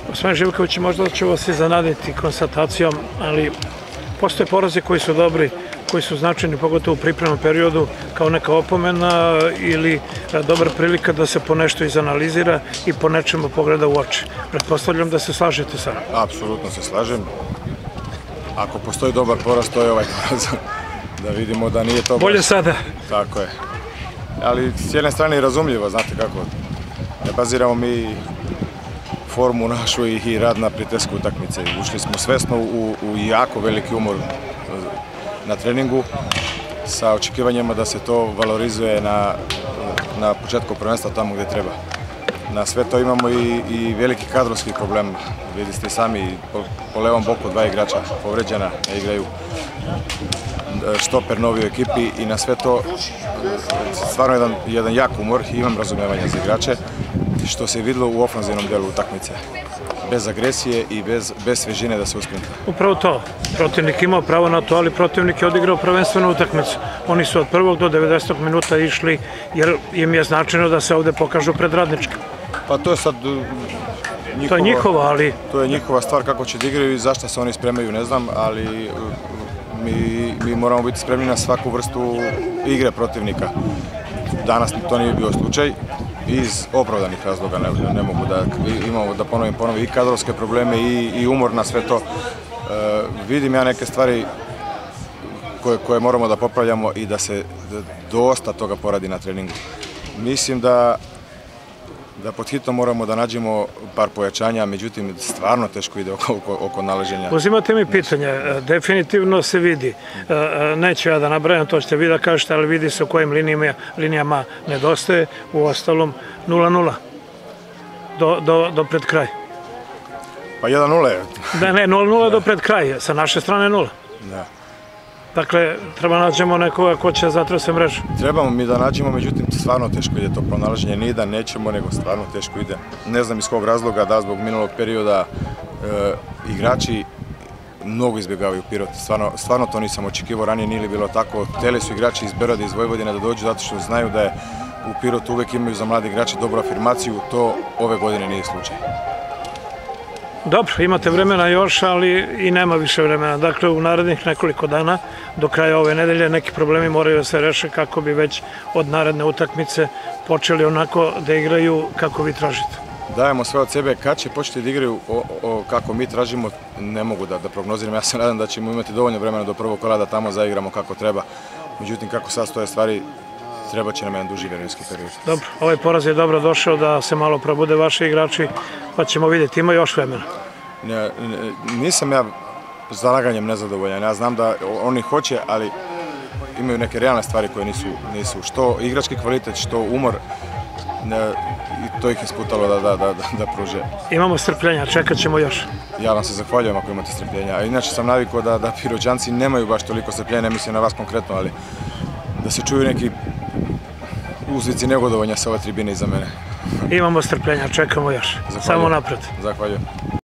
Gospodin Živković, možda će vas iznenaditi konstatacijom, ali postoje porazi koji su dobri, koji su značajni, pogotovo u pripremnom periodu, kao neka opomena ili dobra prilika da se po nešto izanalizira i po nečemu pogleda u oči. Pretpostavljam da se slažete sa mnom. Apsolutno se slažem. Ako postoji dobar poraz, to je ovaj poraz. Da vidimo da nije to bolje sada. Tako je. Ali s jedne strane je razumljivo, znate kako. Ne baziramo mi formu našu i rad na pritisku utakmice. Ušli smo svesno u jako veliki umor na treningu sa očekivanjima da se to valorizuje na početku prvenstva tamo gdje treba. Na sve to imamo i veliki kadrovski problem. Vidite sami, po levom boku 2 igrača povređena, ne igraju, štoper novi u ekipi i na sve to stvarno jedan jak umor i imam razumijevanja za igrače, što se vidjelo u ofanzivnom delu utakmice. Bez agresije i bez svežine da se usprinta. Upravo to. Protivnik imao pravo na to, ali protivnik je odigrao prvenstvenu utakmicu. Oni su od 1. do 90. minuta išli jer im je značajno da se ovde pokažu pred Radničkim. Pa to je sad to je njihova stvar kako će da igraju i zašto se oni spremaju, ne znam, ali mi moramo biti spremni na svaku vrstu igre protivnika. Danas to nije bio slučaj iz opravdanih razloga, ne mogu da imamo, da ponovim i kadrovske probleme i umor na sve to. Vidim ja neke stvari koje moramo da popravljamo i da se dosta toga poradi na treningu. Mislim da pod hitno moramo da nađemo par pojačanja, međutim stvarno teško ide oko nalaženja. Uzimate mi pitanje, definitivno se vidi, neću ja da nabrajam, to ćete vi da kažete, ali vidi se u kojim linijama nedostaje, u ostalom 0-0 do pred kraj. Pa 1-0 je. Ne, 0-0 do pred kraj, sa naše strane 0. Da. Dakle, treba nađemo nekoga ko će zatrese mrežu. Trebamo mi da nađemo, međutim, stvarno teško ide to pronalaženje. Nije da nećemo, nego stvarno teško ide. Ne znam iz kog razloga, da zbog minulog perioda igrači mnogo izbjegavaju Pirot. Stvarno to nisam očekivao, ranije nije li bilo tako. Hteli su igrači iz Beograda, iz Vojvodine da dođu zato što znaju da je u Pirotu uvek imaju za mlade igrače dobru afirmaciju. To ove godine nije slučaj. Dobro, imate vremena još, ali i nema više vremena. Dakle, u narednih nekoliko dana, do kraja ove nedelje, neki problemi moraju da se reše kako bi već od naredne utakmice počeli onako da igraju kako vi tražite. Dajemo sve od sebe. Kad će početi da igraju kako mi tražimo, ne mogu da prognoziram. Ja se nadam da ćemo imati dovoljno vremena do prvog kola da tamo zaigramo kako treba. Međutim, kako sad stoje stvari, treba će nam jedan duži vremenski period. Dobro, ovaj poraz je dobro došao da se malo probude vaši igrači, pa ćemo vidjeti, ima još vremena. Nisam ja zalaganjem nezadovoljan, ja znam da oni hoće, ali imaju neke realne stvari koje nisu što igrački kvalitet, što umor, i to ih je sputalo da pruže. Imamo strpljenja, čekat ćemo još. Ja vam se zahvaljujem ako imate strpljenja, a inače sam navikao da Piroćanci nemaju baš toliko strpljenja, ne mislim na vas konkretno, ali da se čuju neki uzvici negodovanja sa ove tribine iza mene. Imamo strpljenja, čekamo još. Samo napred. Zahvaljujem.